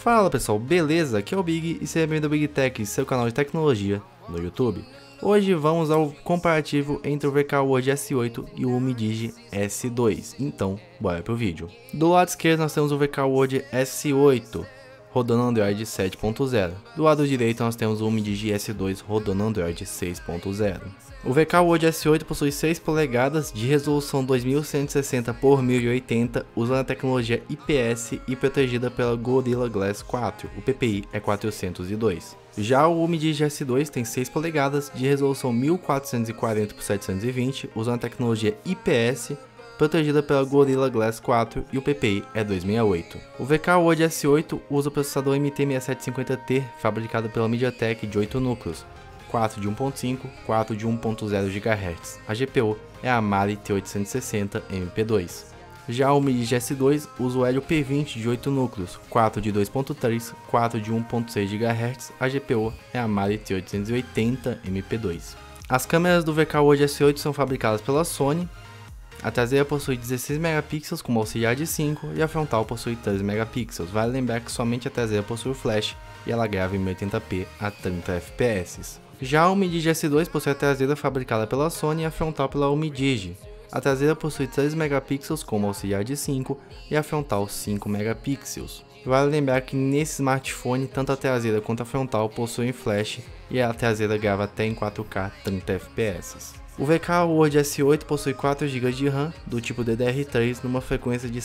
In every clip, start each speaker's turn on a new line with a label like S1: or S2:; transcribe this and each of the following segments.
S1: Fala pessoal, beleza? Aqui é o Big e seja bem-vindo ao Big Tech, seu canal de tecnologia no YouTube. Hoje vamos ao comparativo entre o VK-Word S8 e o UMIDIGI S2, então bora pro vídeo. Do lado esquerdo nós temos o VK-Word S8 rodando Android 7.0. Do lado direito nós temos o UMIDIGI S2 rodando Android 6.0. O VK-Word S8 possui 6 polegadas de resolução 2160 por 1080, usando a tecnologia IPS e protegida pela Gorilla Glass 4, o PPI é 402. Já o UMIDIGI S2 tem 6 polegadas de resolução 1440 por 720, usando a tecnologia IPS, protegida pela Gorilla Glass 4 e o PPI é 268. O VK-Word S8 usa o processador MT6750T, fabricado pela MediaTek de 8 núcleos, 4 de 1.5, 4 de 1.0 GHz. A GPU é a Mali T860 MP2. Já o UMIDIGI S2 usa o Helio P20 de 8 núcleos, 4 de 2.3, 4 de 1.6 GHz. A GPU é a Mali T880 MP2. As câmeras do VK-Word S8 são fabricadas pela Sony. A traseira possui 16 megapixels com uma auxiliar de 5 e a frontal possui 13 megapixels. Vale lembrar que somente a traseira possui flash e ela grava em 1080p a 30 fps. Já o UMIDIGI S2 possui a traseira fabricada pela Sony e a frontal pela UMIDIGI. A traseira possui 13 megapixels com uma auxiliar de 5 e a frontal 5 megapixels. Vale lembrar que nesse smartphone tanto a traseira quanto a frontal possuem flash e a traseira grava até em 4K 30 fps. O VK-Word S8 possui 4 GB de RAM do tipo DDR3 numa frequência de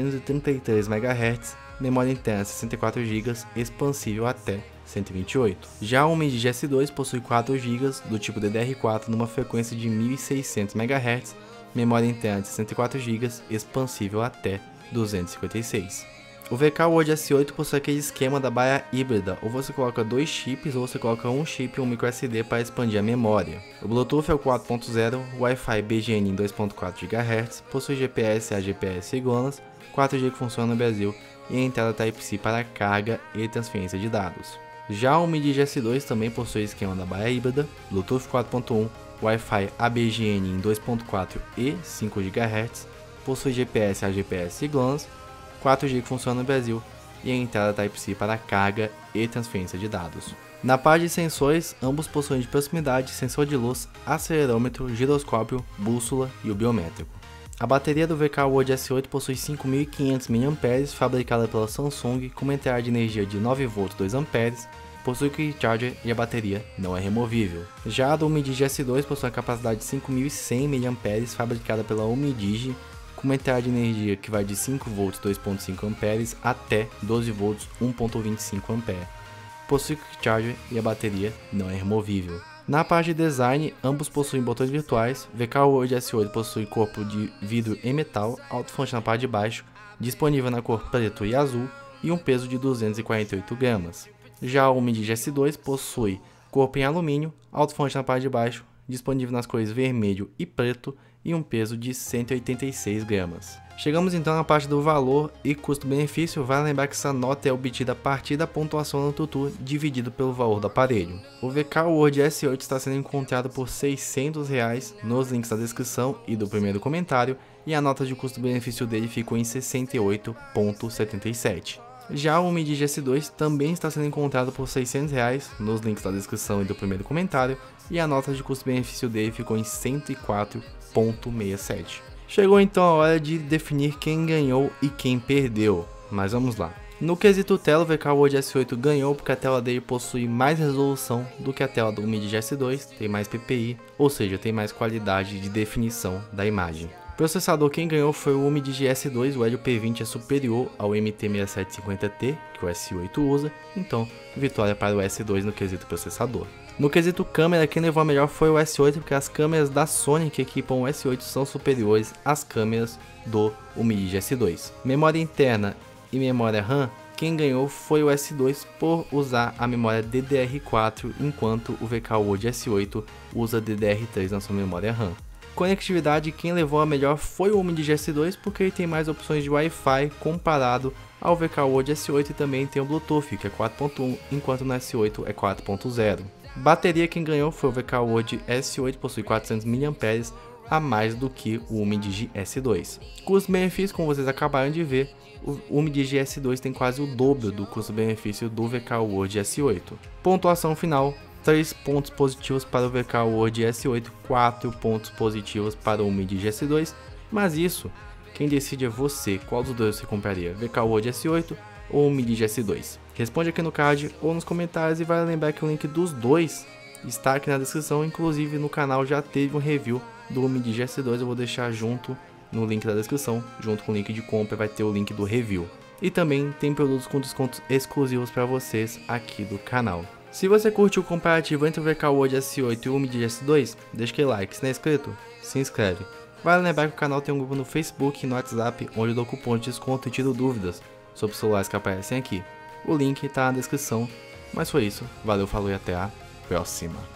S1: 733 MHz, memória interna 64 GB, expansível até 128. Já o UMIDIGI S2 possui 4 GB do tipo DDR4 numa frequência de 1600 MHz, memória interna de 64 GB, expansível até 256. O VK-Word S8 possui aquele esquema da baia híbrida, ou você coloca 2 chips ou você coloca um chip e um microSD para expandir a memória. O Bluetooth é o 4.0, o Wi-Fi BGN em 2.4 GHz, possui GPS, AGPS e GLONASS, 4G que funciona no Brasil e a entrada Type-C para carga e transferência de dados. Já o UMIDIGI S2 também possui esquema da baia híbrida, Bluetooth 4.1, Wi-Fi ABGN em 2.4 e 5 GHz, possui GPS, AGPS e GLONASS, 4G que funciona no Brasil e a entrada Type-C para carga e transferência de dados. Na parte de sensores, ambos possuem de proximidade, sensor de luz, acelerômetro, giroscópio, bússola e o biométrico. A bateria do VK-Word S8 possui 5.500 mAh, fabricada pela Samsung, com uma entrada de energia de 9V 2A, possui Quick Charger e a bateria não é removível. Já a do UMIDIGI S2 possui a capacidade de 5.100 mAh, fabricada pela UMIDIGI, com uma entrada de energia que vai de 5V 2.5A até 12V 1.25A. Possui Quick Charger e a bateria não é removível. Na parte de design, ambos possuem botões virtuais. VK-Word S8 possui corpo de vidro em metal, alto-fonte na parte de baixo, disponível na cor preto e azul e um peso de 248 gramas. Já o UMIDIGI S2 possui corpo em alumínio, alto-fonte na parte de baixo, disponível nas cores vermelho e preto e um peso de 186 gramas. Chegamos então na parte do valor e custo-benefício. Vale lembrar que essa nota é obtida a partir da pontuação no Tutu dividido pelo valor do aparelho. O VK-Word S8 está sendo encontrado por R$ 600 nos links da descrição e do primeiro comentário, e a nota de custo-benefício dele ficou em 68,77. Já o UMIDIGI S2 também está sendo encontrado por R$ 600 nos links da descrição e do primeiro comentário, e a nota de custo-benefício dele ficou em 104,67. Chegou então a hora de definir quem ganhou e quem perdeu, mas vamos lá. No quesito tela, o VK-Word S8 ganhou porque a tela dele possui mais resolução do que a tela do UMIDIGI S2, tem mais PPI, ou seja, tem mais qualidade de definição da imagem. Processador, quem ganhou foi o UMIDIGI S2, o Helio P20 é superior ao MT6750T, que o S8 usa, então vitória para o S2 no quesito processador. No quesito câmera, quem levou a melhor foi o S8, porque as câmeras da Sony que equipam o S8 são superiores às câmeras do UMIDIGI S2. Memória interna e memória RAM, quem ganhou foi o S2 por usar a memória DDR4, enquanto o VK-Word S8 usa DDR3 na sua memória RAM. Conectividade, quem levou a melhor foi o UMIDIGI S2 porque ele tem mais opções de Wi-Fi comparado ao VK-Word S8 e também tem o Bluetooth, que é 4.1, enquanto no S8 é 4.0. Bateria, quem ganhou foi o VK-Word S8, possui 400 mAh, a mais do que o UMIDIGI S2. Custo-benefício, como vocês acabaram de ver, o UMIDIGI S2 tem quase o dobro do custo-benefício do VK Word S8. Pontuação final: 3 pontos positivos para o VK Word S8, 4 pontos positivos para o UMIDIGI S2, mas isso, quem decide é você. Qual dos dois você compraria, VK Word S8 ou UMIDIGI S2? Responde aqui no card ou nos comentários, e vale lembrar que o link dos dois está aqui na descrição. Inclusive no canal já teve um review do UMIDIGI S2, eu vou deixar junto no link da descrição, junto com o link de compra vai ter o link do review. E também tem produtos com descontos exclusivos para vocês aqui do canal. Se você curtiu o comparativo entre o VK Word S8 e o UMIDIGI S2, deixa aquele like. Se não é inscrito, se inscreve. Vale lembrar que o canal tem um grupo no Facebook e no WhatsApp, onde eu dou cupom de desconto e tiro dúvidas sobre os celulares que aparecem aqui. O link está na descrição. Mas foi isso, valeu, falou e até a próxima.